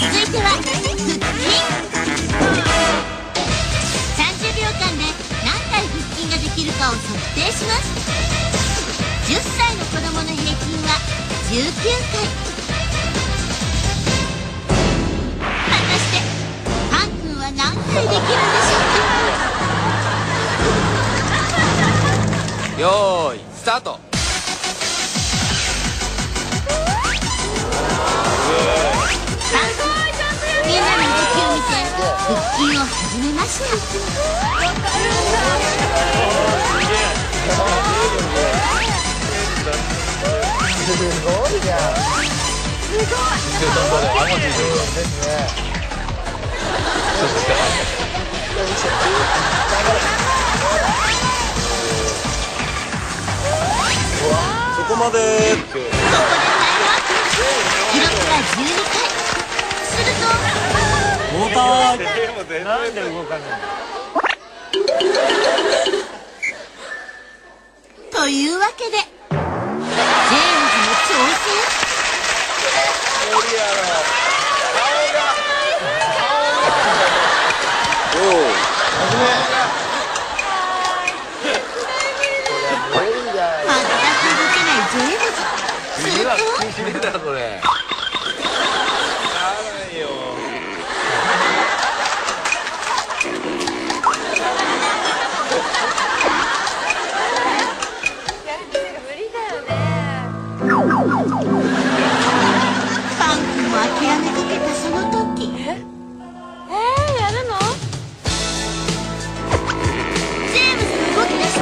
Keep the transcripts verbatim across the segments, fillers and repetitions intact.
いては腹筋。さんじゅうびょうかんで何回腹筋ができるかを測定します。じゅっさいの子供の平均はじゅうきゅうかい。果たしてパン君は何回できるんでしょうか。 よーいスタート。 みんなの動きを見て腹筋を始めました。 すごいじゃん。すごい。あごついてるですね。 そこまで。 ここでタイムアップ。記録はじゅうにかい。すると重たい。 なんで動かないの。 というわけでジェームズの挑戦。全く動けないジェームズ。するとこれ。 パン君も諦めかけたその時。 えー、やるの？ ジェームズ動き出した。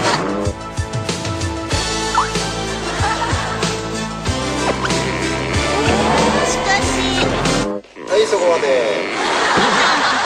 しかしはい、そこまで。 パン君